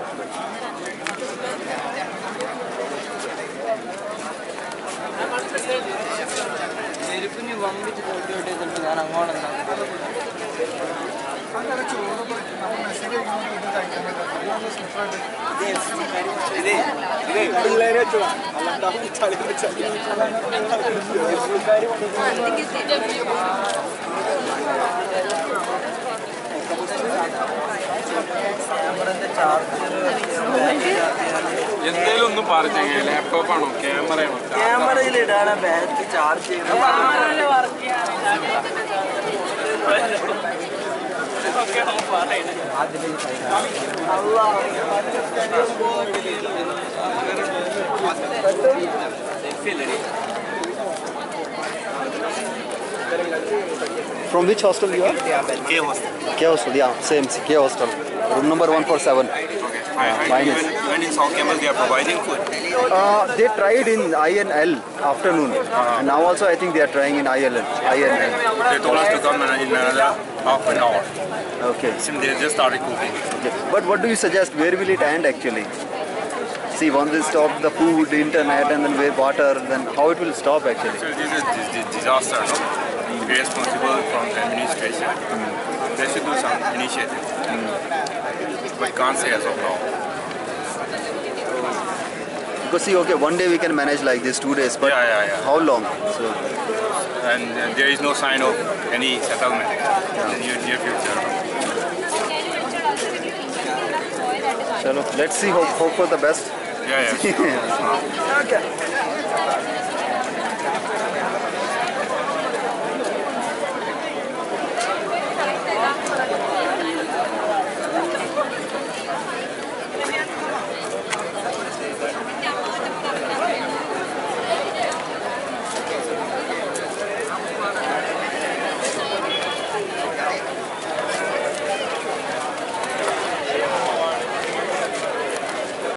ചെരുപ്പിന് വമ്പിച്ച് തോട്ടിയോട്ടെ ചിലപ്പോൾ ഞാൻ അങ്ങോട്ട് എന്തെങ്കിലും ഒന്നും പറഞ്ഞു ലാപ്ടോപ്പാണോ ക്യാമറയാണോ ക്യാമറയിലിടാണ് ബാറ്ററി ചാർജ് ചെയ്യുന്നത് From which hostel you are? K hostel. K hostel, yeah, same K hostel. Room number 147. When in South Campus they are providing food. They tried in INL afternoon, and now also I think they are trying in INL. They told us to come in another half an hour. Okay. Since they just started cooking. Okay. But what do you suggest? Where will it end actually? See, once they stop the food, internet, and then water, then how it will stop actually? So this is disaster, no? Irresponsible from the administration. They should do some initiative. But can't say as of now. Because see, okay, one day we can manage like this, 2 days, but Yeah. how long? So, And there is no sign of any settlement in the near future. chalo, let's see, hope for the best. Yeah. Okay.